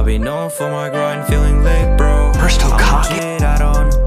be known for my grind, feeling late, bro. First Hokage? I don't